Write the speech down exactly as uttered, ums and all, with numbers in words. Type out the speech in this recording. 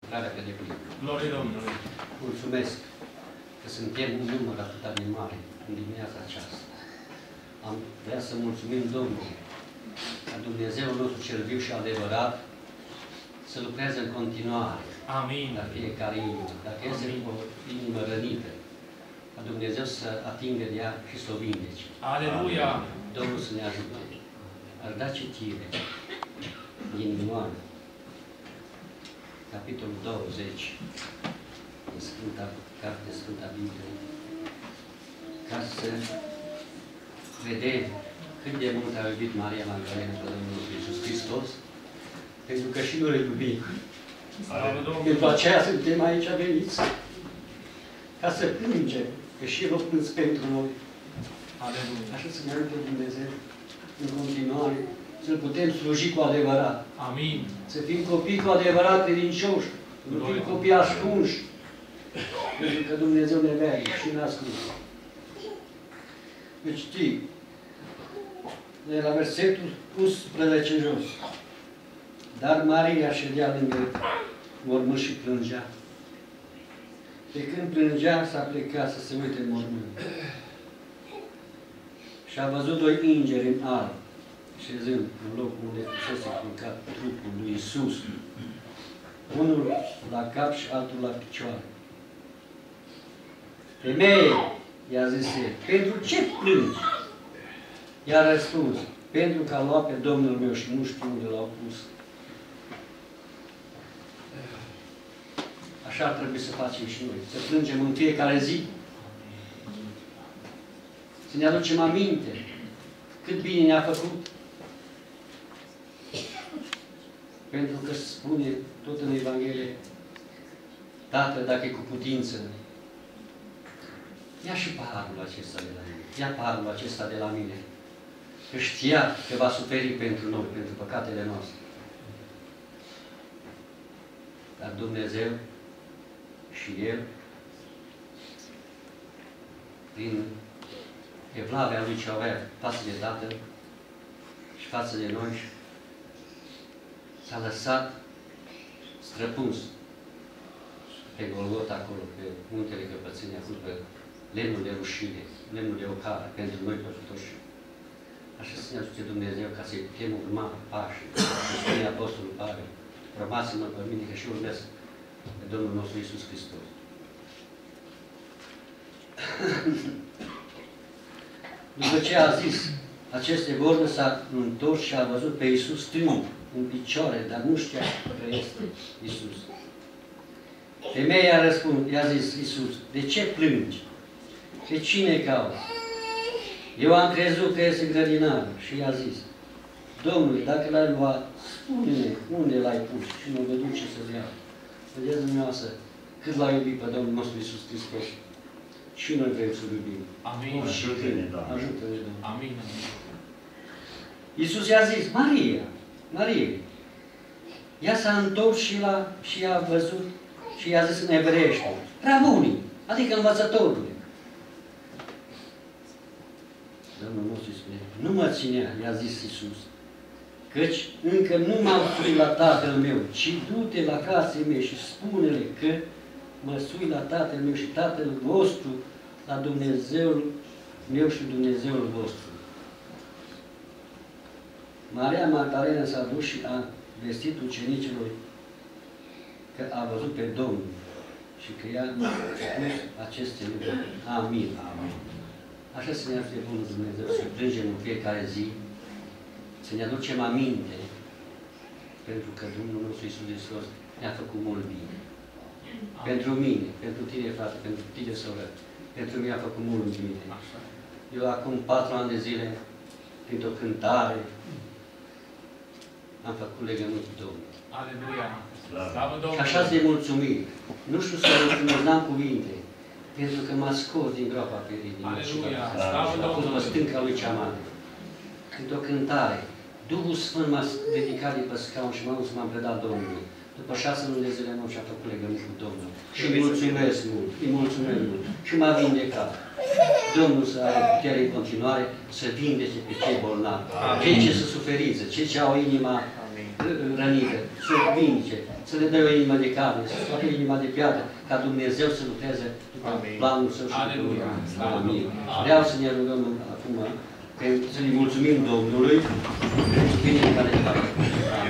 lucrarea pe deplin. Glorie Domnului! Mulțumesc că suntem un număr atât de mare în dimineața aceasta. Am vrea să mulțumim Domnului ca Dumnezeul nostru cel viu și adevărat să lucreze în continuare. Amin. La fiecare inimă. Dacă este o inimă rănită, ca Dumnezeu să atingă de ea și să o vindece. Aleluia! Domnul să ne ajute. Aș da citire din Ioan, capitolul douăzeci, din Sfânta, Carte Sfânta Biblie, ca să vedem cât de mult a iubit Maria Magdalena pe Domnul nostru Iisus Hristos, pentru că și noi îl iubim. Pentru aceea suntem aici veniți, ca să plângem, că și El o plâns pentru noi. Aleluia! Așa să ne ajute Dumnezeu în continuare, să-L putem sluji cu adevărat. Amin. Să fim copii cu adevărat credincioși, nu fim copii ascunși, pentru că Dumnezeu ne vede și ne ascunde. Deci știi, de la versetul unsprezece jos. Dar Maria ședea lângă mormânt și plângea. Pe când plângea, s-a plecat să se uite în mormânt. Și a văzut doi îngeri în alb, șezând în locul unde fusese culcat trupul lui Iisus. Unul la cap și altul la picioare. Femeie, i-a zis el, pentru ce plângi? I-a răspuns, pentru că a luat pe Domnul meu și nu știu unde l-au pus. Așa ar trebui să facem și noi, să plângem în fiecare zi. Să ne aducem aminte cât bine ne-a făcut. Pentru că spune tot în Evanghelie, Tată, dacă e cu putință, ia și paharul acesta de la mine. Ia paharul acesta de la mine. Că știa că va suferi pentru noi, pentru păcatele noastre. Dar Dumnezeu și El, prin evlavia Lui ce avea față de Tatăl și față de noi, s-a lăsat străpuns pe Golgota acolo, pe muntele Căpățânii, acolo pe lemnul de rușine, lemnul de ocară, pentru noi păcătoși. Așa să ne ajute Dumnezeu ca să-i putem urma pașii. Spune Apostolul Pavel, rămați-mă pe mine că și urmez pe Domnul nostru Iisus Hristos. După ce a zis aceste vorbe, s-a întors și a văzut pe Iisus stând în picioare, dar nu știa că este Iisus. Femeia a răspuns, i-a zis Iisus, de ce plângi? Pe cine cauți? Eu am crezut că este grădinar și i-a zis, Domnule, dacă l-ai luat, spune-ne unde l-ai pus și mă vă duce să-l iau. Vedeți dumneavoastră cât l-a iubit pe Domnul nostru Iisus Hristos. Și noi vrem să-L iubim. Amin. Ajută-ne, Doamne. Ajută-ne, Doamne. Amin. Iisus i-a zis, Maria, Maria. Ea s-a întors și, la, și a văzut și i-a zis în evreiește, Rabuni, adică învățătorule. Domnul nostru spune, nu mă ținea, i-a zis Iisus, căci încă nu m-am suit la Tatăl meu, ci du-te la casei mei și spune-le că mă sui la Tatăl meu și Tatăl vostru, la Dumnezeul meu și Dumnezeul vostru. Maria Magdalena s-a dus și a vestit ucenicilor că a văzut pe Domnul și că i-a spus aceste lucruri. Amin. Amin. Așa să ne ajute Bunul Dumnezeu să plângem în fiecare zi, să ne aducem aminte, pentru că Domnul nostru Iisus Hristos ne-a făcut mult bine. Amin. Pentru mine, pentru tine, frate, pentru tine, soră, pentru mine a făcut mult bine. Eu acum patru ani de zile, printr-o cântare, am făcut legământ cu Domnul. Aleluia! Și așa de mulțumit. Nu știu să mulțumesc, n-am cuvinte, pentru că m-a scos din groapa perii. Aleluia! A fost pe stânca lui cea mare. Când o cântare, Duhul Sfânt m-a ridicat de pe scaun și m-a dus să m-am predat Domnului. După șase luni de zile m-am și-a făcut legământ cu Domnul. Și îi mulțumesc mult, îi mulțumesc mult. Și m-a vindecat. Domnul să are putere în continuare să vindece pe cei bolnavi. Cei ce sunt suferiți, cei ce au inima rănite, să o vindice, să le dea o inimă de carne, să scoată inima de piatră, ca Dumnezeu să lucreze după planul Său și Aleluia. Amin. Vreau să ne rugăm acum, să ne mulțumim Domnului pentru binele care ne face.